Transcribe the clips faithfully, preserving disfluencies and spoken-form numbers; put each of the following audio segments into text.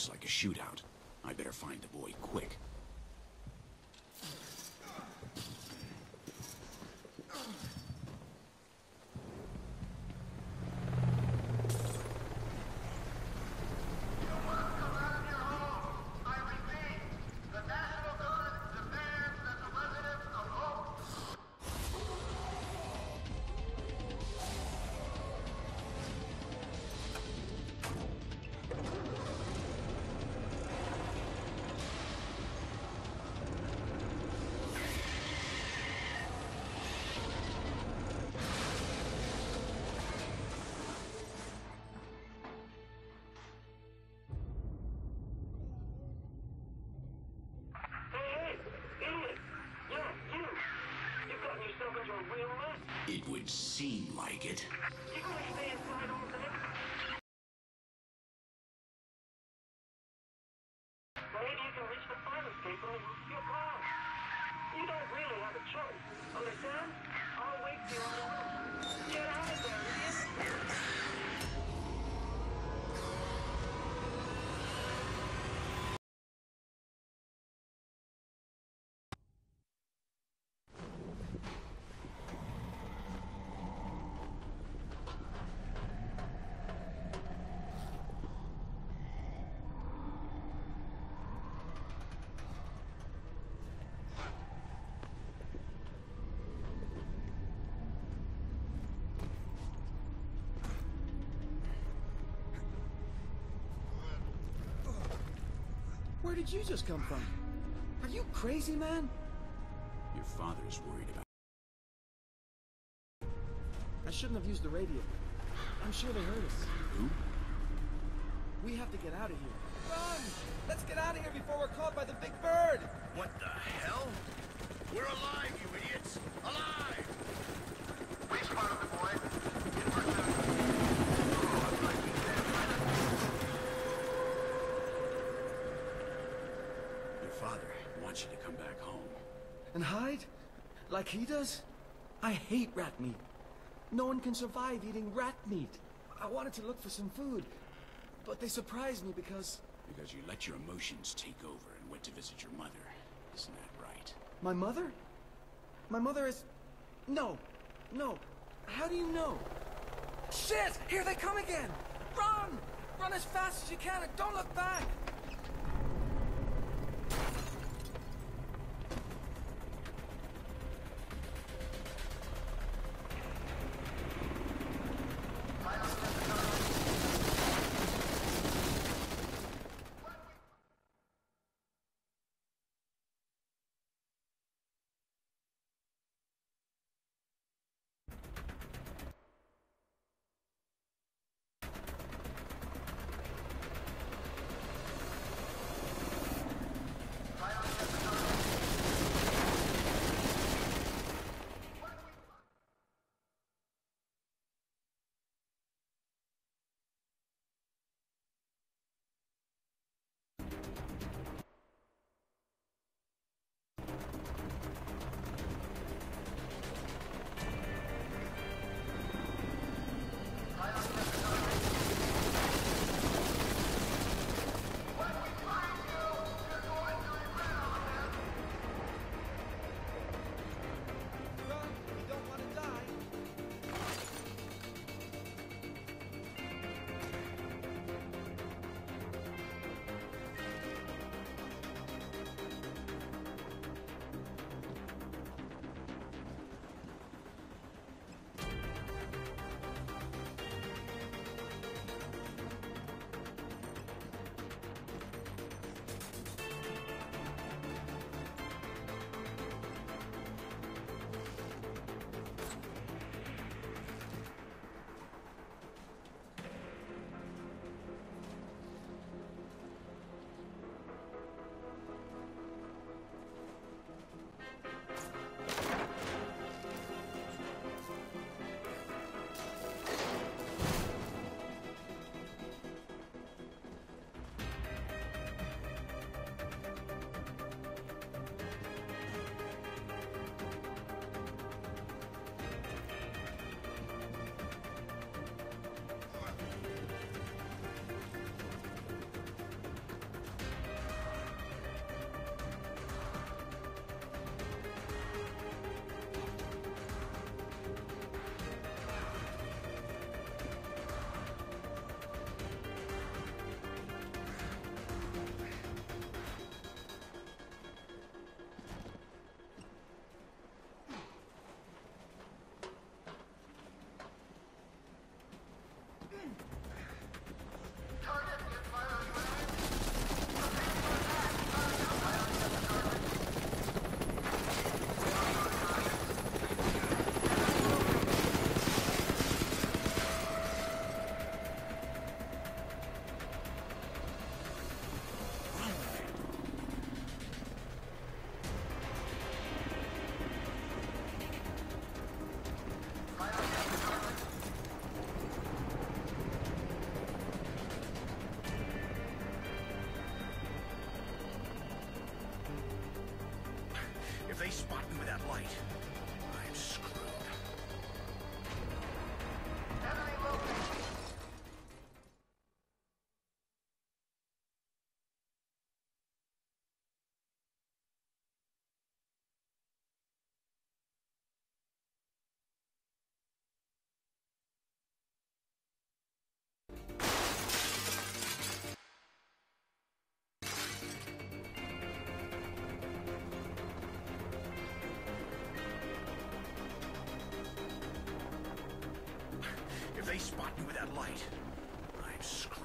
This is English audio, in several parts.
Looks like a shootout. I better find the boy quick. It would seem like it. You gonna stay inside all day? Maybe you can reach the fire escape on the roof of your car. You don't really have a choice. Understand? I'll wait for you on the roof. Get out of there, idiot! Where did you just come from? Are you crazy, man? Your father's worried about... I shouldn't have used the radio. I'm sure they heard us. Who? We have to get out of here. Run! Let's get out of here before we're caught by the big bird! What the hell? We're alive, you idiots! Alive! We spotted the boy. Your father wants you to come back home. And hide? Like he does? I hate rat meat. No one can survive eating rat meat. I wanted to look for some food, but they surprised me because... Because you let your emotions take over and went to visit your mother. Isn't that right? My mother? My mother is... No. No. How do you know? Shit! Here they come again! Run! Run as fast as you can and don't look back! If they spot me with that light, I'm screwed. Enemy located. If they spot me with that light, I'm screwed.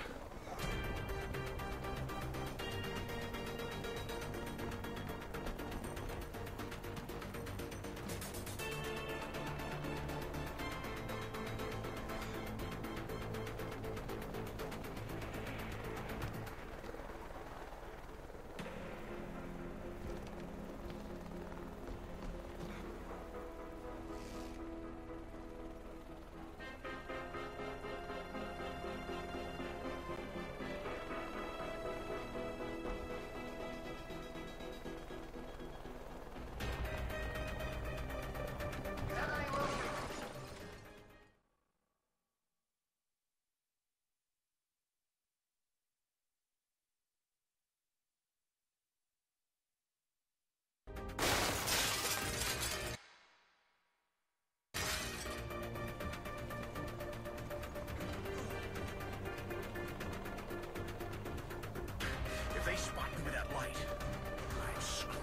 Enemy located. If they spot me with that light, I'm screwed.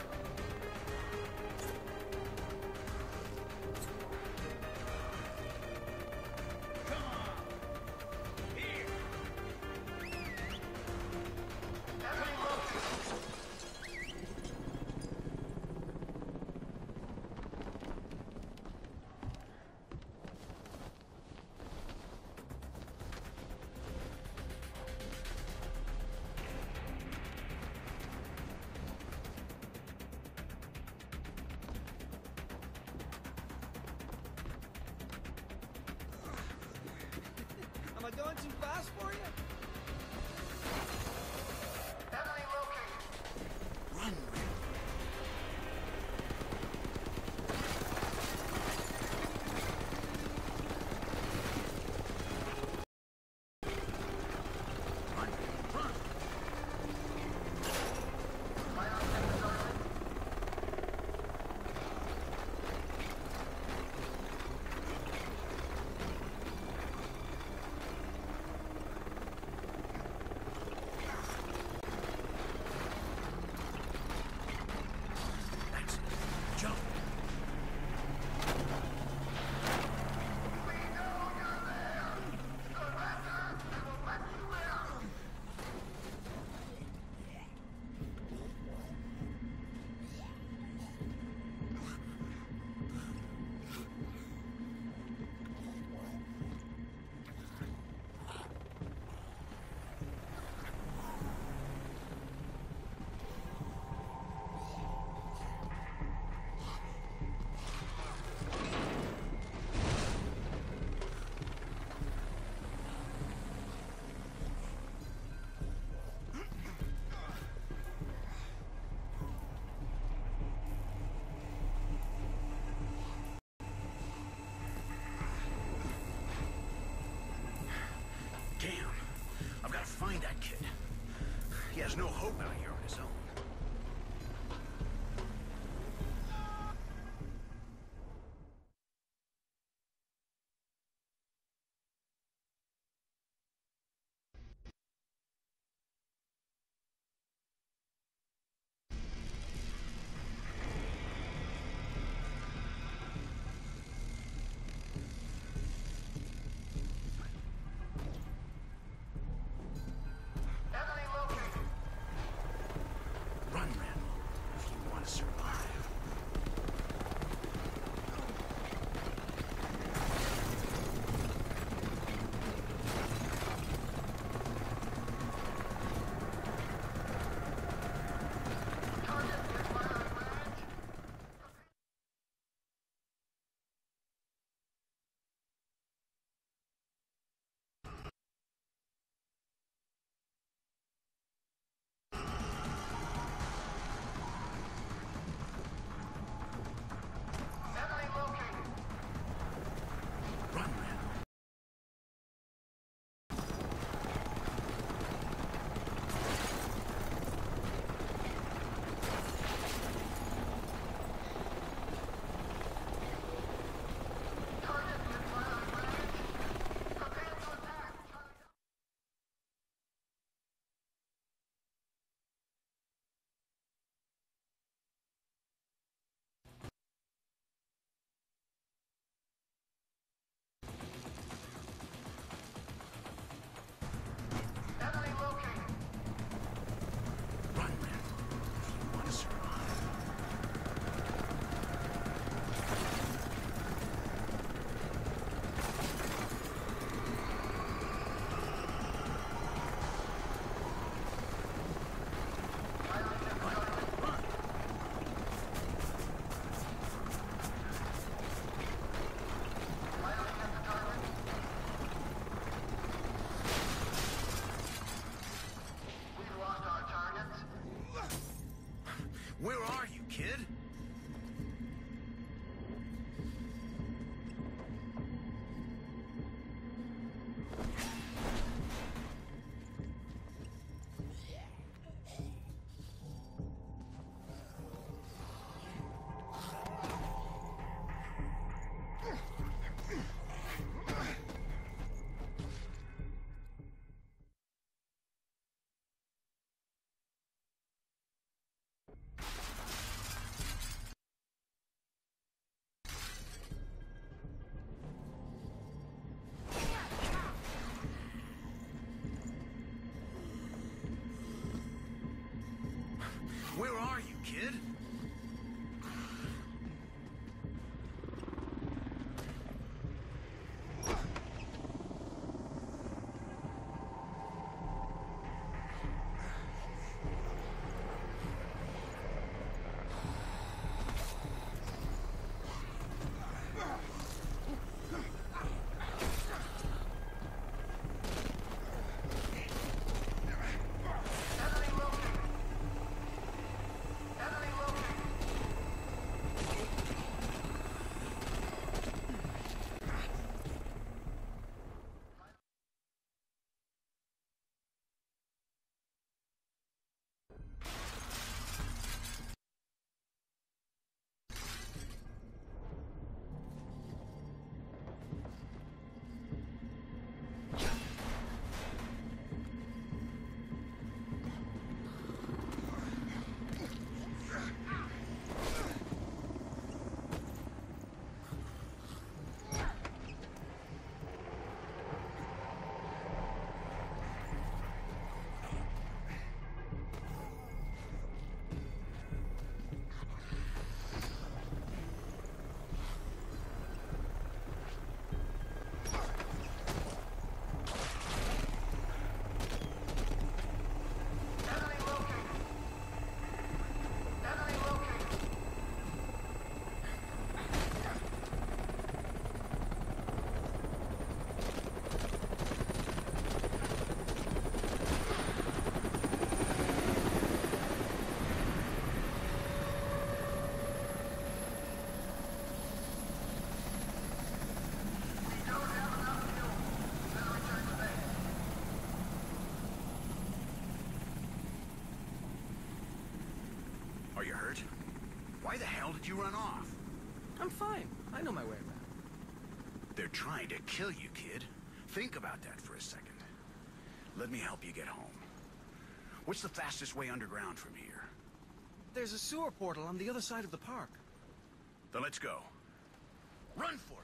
Come on! Here! Enemy located. Am I going too fast for you? Enemy located. Run, Rick. Run! Run! My objective is open. That's it. Jump! We know you're there. Surrender, we will let you in. Damn. I've got to find that kid. He has no hope out here on his own. Enemy located. Where are you, kid? Where are you, kid? Are you hurt? Why the hell did you run off? I'm fine. I know my way around. They're trying to kill you, kid. Think about that for a second. Let me help you get home. What's the fastest way underground from here? There's a sewer portal on the other side of the park. Then let's go. Run for it!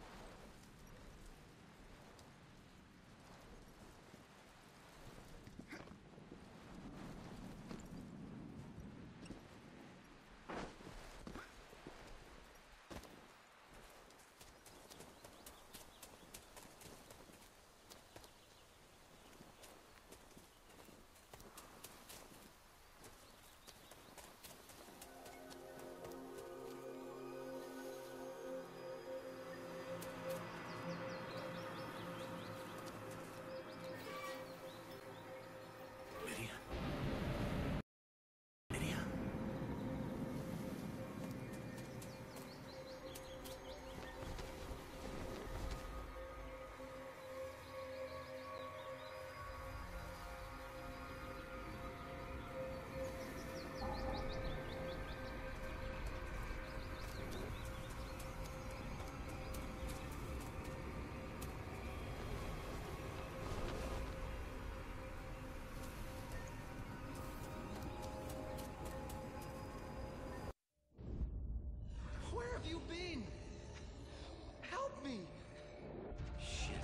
Where have you been? Help me! Shit.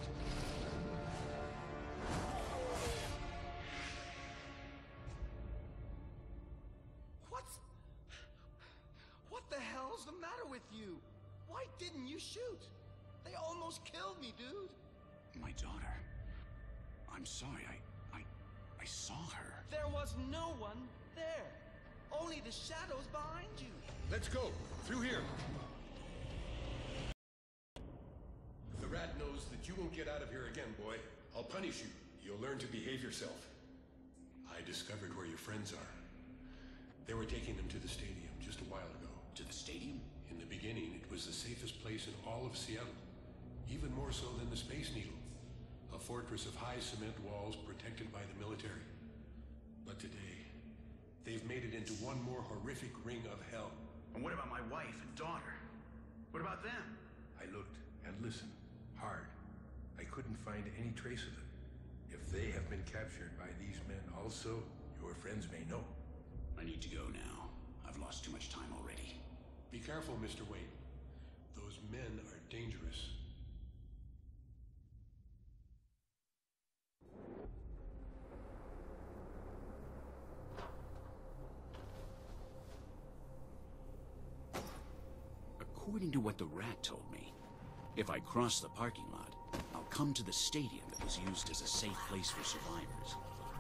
What's... What the hell's the matter with you? Why didn't you shoot? They almost killed me, dude. My daughter. I'm sorry, I... I... I saw her. There was no one there. Only the shadows behind you. Let's go. Through here. The rat knows that you won't get out of here again, boy. I'll punish you. You'll learn to behave yourself. I discovered where your friends are. They were taking them to the stadium. was the safest place in all of Seattle, even more so than the Space Needle, a fortress of high cement walls protected by the military. But today, they've made it into one more horrific ring of hell. And what about my wife and daughter? What about them? I looked and listened hard. I couldn't find any trace of them. If they have been captured by these men also, your friends may know. I need to go now. I've lost too much time already. Be careful, Mister Wayne. Those men are dangerous. According to what the rat told me, if I cross the parking lot, I'll come to the stadium that was used as a safe place for survivors.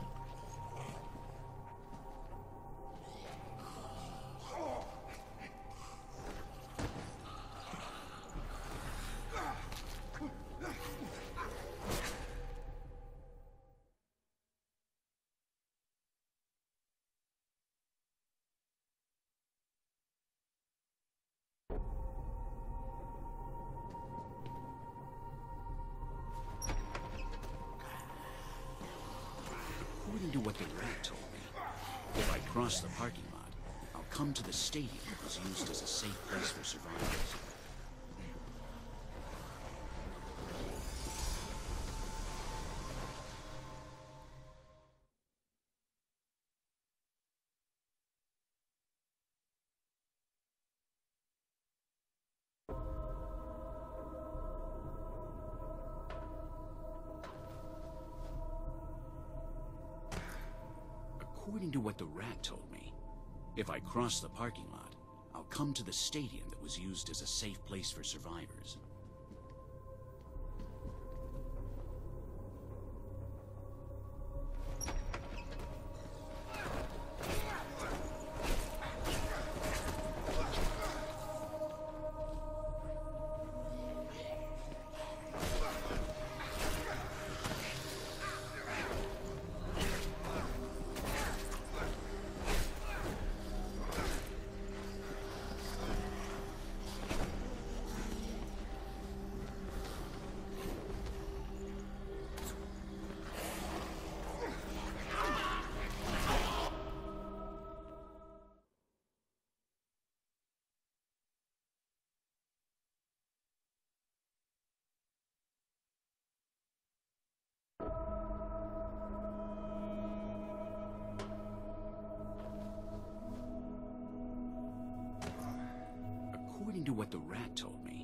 According to what the rat told me, if I cross the parking lot, I'll come to the stadium that was used as a safe place for survivors. According to what the rat told me, if I cross the parking lot, I'll come to the stadium that was used as a safe place for survivors. According to what the rat told me,